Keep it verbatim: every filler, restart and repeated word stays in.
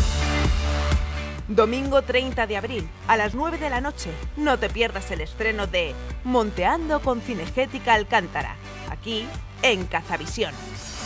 Domingo treinta de abril, a las nueve de la noche, no te pierdas el estreno de Monteando con Cinegética Alcántara, aquí en Cazavisión.